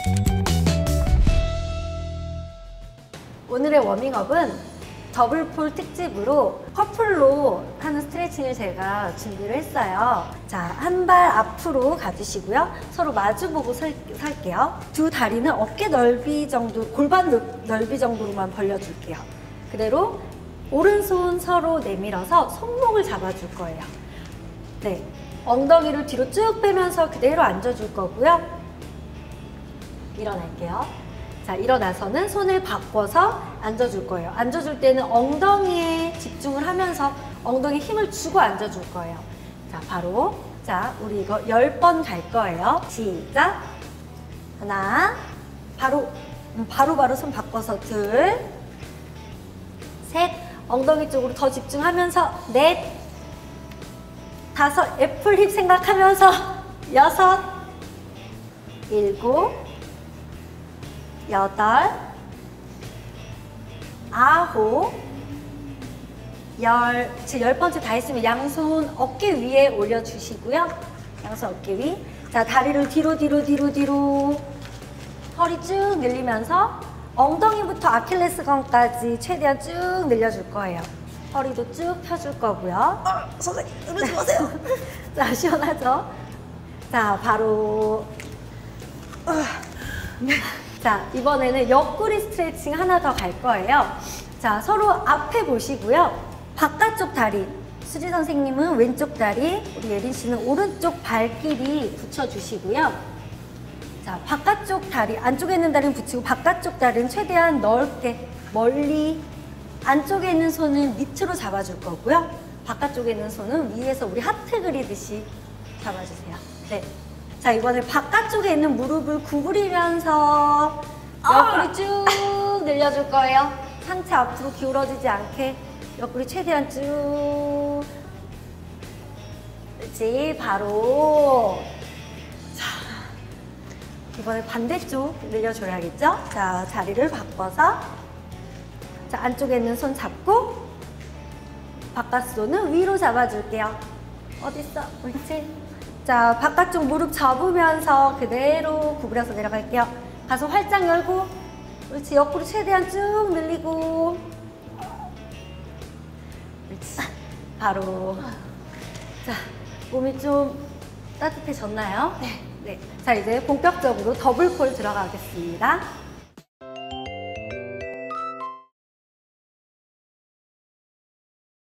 오늘의 워밍업은 더블폴 특집으로 커플로 하는 스트레칭을 제가 준비를 했어요. 자, 한 발 앞으로 가주시고요. 서로 마주보고 설게요. 두 다리는 어깨 넓이 정도, 골반 넓이 정도로만 벌려줄게요. 그대로 오른손 서로 내밀어서 손목을 잡아줄 거예요. 네, 엉덩이를 뒤로 쭉 빼면서 그대로 앉아줄 거고요. 일어날게요. 자, 일어나서는 손을 바꿔서 앉아줄 거예요. 앉아줄 때는 엉덩이에 집중을 하면서 엉덩이에 힘을 주고 앉아줄 거예요. 자, 바로 자, 우리 이거 10번 갈 거예요. 시작! 하나, 바로 손 바꿔서 둘, 셋, 엉덩이 쪽으로 더 집중하면서 넷, 다섯, 애플힙 생각하면서 여섯, 일곱, 여덟, 아홉, 열. 지금 10번째 다 했으면 양손 어깨 위에 올려주시고요. 양손 어깨 위. 자, 다리를 뒤로. 허리 쭉 늘리면서 엉덩이부터 아킬레스건까지 최대한 쭉 늘려줄 거예요. 허리도 쭉 펴줄 거고요. 선생님, 이러지 마세요. 자, 시원하죠? 자, 바로. 자, 이번에는 옆구리 스트레칭 하나 더 갈 거예요. 자, 서로 앞에 보시고요. 바깥쪽 다리, 수지 선생님은 왼쪽 다리, 우리 예린 씨는 오른쪽 발길이 붙여주시고요. 자, 바깥쪽 다리, 안쪽에 있는 다리는 붙이고 바깥쪽 다리는 최대한 넓게, 멀리, 안쪽에 있는 손은 밑으로 잡아줄 거고요. 바깥쪽에 있는 손은 위에서 우리 하트 그리듯이 잡아주세요. 네. 자, 이번에 바깥쪽에 있는 무릎을 구부리면서 옆구리 쭉 늘려줄 거예요. 상체 앞으로 기울어지지 않게 옆구리 최대한 쭉. 그렇지, 바로. 자, 이번에 반대쪽 늘려줘야겠죠? 자, 자리를 바꿔서 자, 안쪽에 있는 손 잡고 바깥 손은 위로 잡아줄게요. 어딨어? 옳지? 자, 바깥쪽 무릎 접으면서 그대로 구부려서 내려갈게요. 가슴 활짝 열고, 그렇지, 옆구리 최대한 쭉 늘리고, 그렇지, 바로. 자, 몸이 좀 따뜻해졌나요? 네. 자, 이제 본격적으로 더블폴 들어가겠습니다.